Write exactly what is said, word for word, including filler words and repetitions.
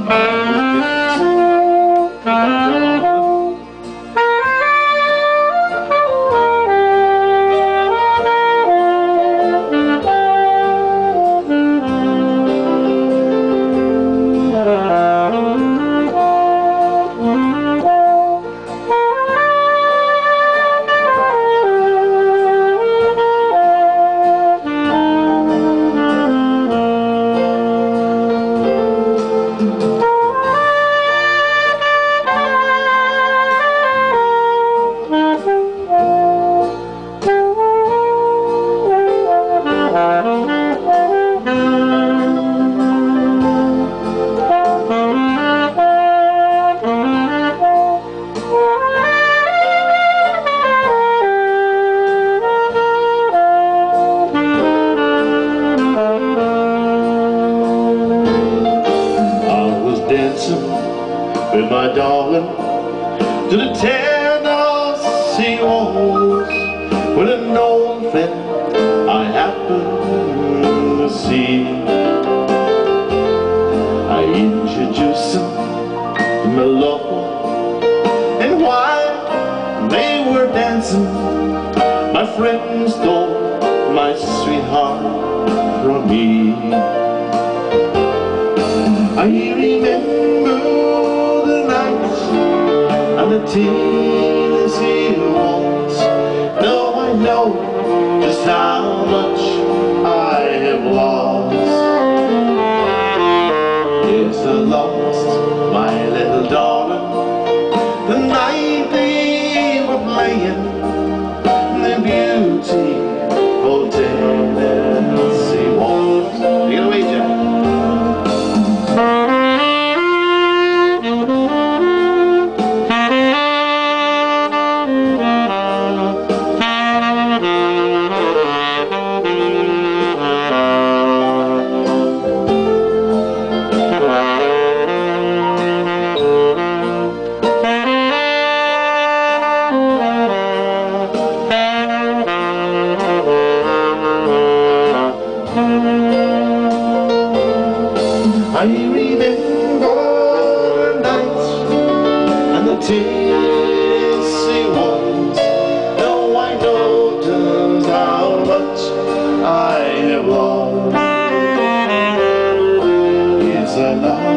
With my darling to the Tennessee walls, with an old friend I happened to see. I introduced him to my lover, and while they were dancing, my friend stole my sweetheart from me. I remember the Tennessee waltz. Now I know just how much I have lost. Yes, I lost my little darling the night they were playing the beautiful Tennessee waltz. Take it away, Jack. I remember the nights and the Tennessee waltz. Now I know just how much I have lost. Yes, I love